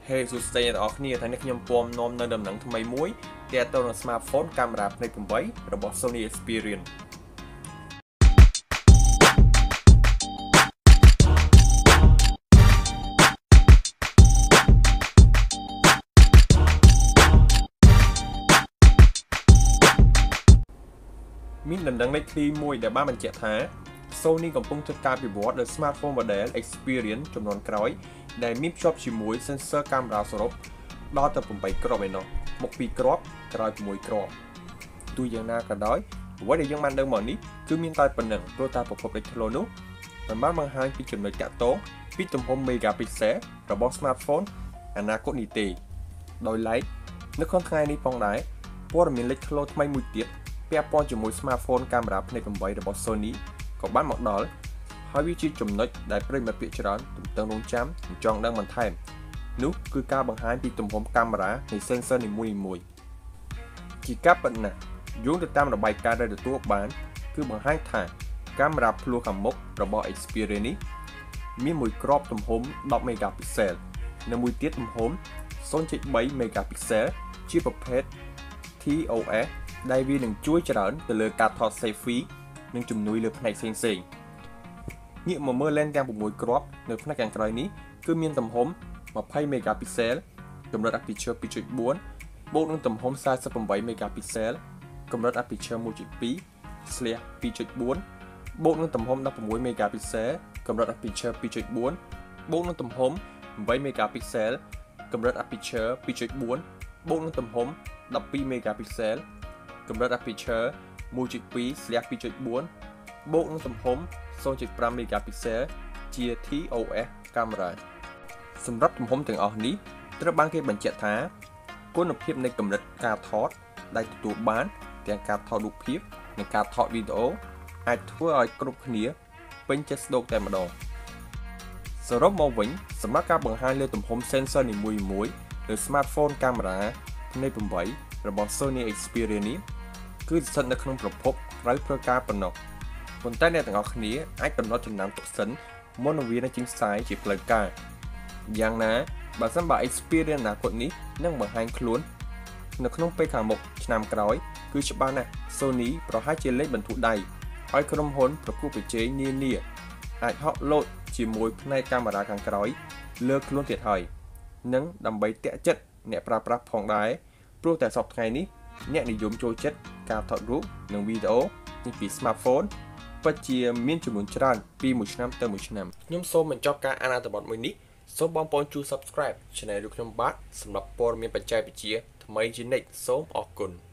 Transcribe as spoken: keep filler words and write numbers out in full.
Hey សួស្តីអ្នកនរគ្នាថ្ងៃនេះខ្ញុំពំនាំនៅដំណឹងថ្មីមួយទាក់ទងនឹង smartphone កាមេរ៉ាផ្នែកeightរបស់ Sony Xperia មានដំណឹងលេខទីមួយដែលបានបញ្ជាក់ថា Sony កំពុងធ្វើការពិវត្តលើ smartphone model Xperia ចំនួនក្រោយដែលមានភ្ជាប់ជាមួយ sensor កាមេរ៉ាសរុបដល់ទៅeightគ្រាប់ឯណោះមកtwoគ្រាប់ក្រោយsixគ្រាប់ទោះយ៉ាងណាក៏ដោយអ្វីដែលយើងបានដឹងមកនេះគឺមានតែប៉ុណ្ណឹងព្រោះតែប្រភពលេខធ្លោនោះមិនបានបង្ហាញពីចំណុចតាក់ទងពីទំហំ megapixel របស់ smartphone អនាគតនេះទេដោយឡែកនៅក្នុងថ្ងៃនេះផងដែរព័ត៌មានលេខធ្លោថ្មីមួយទៀតពាក់ព័ន្ធជាមួយ smartphone កាមេរ៉ាផ្នែកeightរបស់ Sony ក៏បានមកដល់ហើយវាជាចំណុចដែលប្រិយមិត្តភាគច្រើនទន្ទឹងរង់ចាំចង់ដឹងបន្ថែមនោះគឺការបង្ហាញពីទំហំកាមេរ៉ានៃ sensor នីមួយៗជាការពិតណាស់យោងទៅតាមរបាយការណ៍ដែលទទួលបានគឺបង្ហាញថាកាមេរ៉ាភ្លោះខាងមុខរបស់ Xperia នេះមានមួយគ្រាប់ទំហំten megapixel និងមួយទៀតទំហំzero point three megapixel ជាប្រភេទ T O S ដែលវានឹងជួយច្រើនទៅលើការថត selfie និងជំនួយលើផ្នែកផ្សេងៗងាកមកមើល lens ទាំងsixគ្រាប់នៅផ្នែកខាងក្រោយនេះគឺមានទំហំtwenty megapixel កម្រិត aperture two point four បូកនឹងទំហំforty-eight megapixel កម្រិត aperture one point two slash two point four បូកនឹងទំហំsixteen megapixel កម្រិត aperture two point four បូកនឹងទំហំeight megapixel កម្រិត aperture two point four បូកនឹងទំហំtwelve megapixel កម្រិត aperture one point two slash two point four បូកនឹងទំហំzero point five megapixel ជា T O S កាមេរ៉ាសម្រាប់ទំហំទាំងអស់នេះត្រូវបានគេបញ្ជាក់ថាគុណភាពនៃកម្រិតការថតដែលទទួលបានទាំងការថតរូបភាពនិងការថតវីដេអូអាចធ្វើឲ្យគ្រប់គ្នាពេញចិត្តស្ដោកតែម្ដងសរុបមកវិញសម្រាប់ការបង្ហាញលើទំហំ sensor នីមួយៗលើ smartphone កាមេរ៉ាផ្នែកeightរបស់ Sony Xperia នេះគឺស្ថិតនៅក្នុងប្រភពត្រូវធ្វើការប៉ុណ្ណោះប៉ុន្តែអ្នកទាំងអស់គ្នាអាចកំណត់ចំណាំទុកសិនមុននឹងវានឹងចេញផ្សាយជាផ្លូវការយ៉ាងណាបើសិនបើ Xperia អនាគតនេះនឹងបង្ហាញខ្លួននៅក្នុងពេលខាងមុខឆ្នាំក្រោយគឺច្បាស់ណាស់ Sony ប្រហែលជាលេខបន្ធូរដៃឲ្យក្រុមហ៊ុនប្រកួតប្រជែងនានាអាចហក់លោតជាមួយផ្នែកកាមេរ៉ាខាងក្រោយលើខ្លួនទៀតហើយនិងដើម្បីទាក់ចិត្តអ្នកប្រើប្រាស់ផងដែរព្រោះតែសប្តាហ៍នេះអ្នកនិយមចូលចិត្តការថតរូបនិងវីដេអូនេះពី smartphone ពិតជាមានចំនួនច្រើនពីមួយឆ្នាំទៅមួយឆ្នាំខ្ញុំសូមបញ្ចប់ការអានអត្ថបទមួយនេះសូមបងប្អូនជួយ Subscribe Channel របស់ខ្ញុំបាទសម្រាប់ព័ត៌មានបច្ចេកវិទ្យាថ្មីជានិច្ចសូមអរគុណ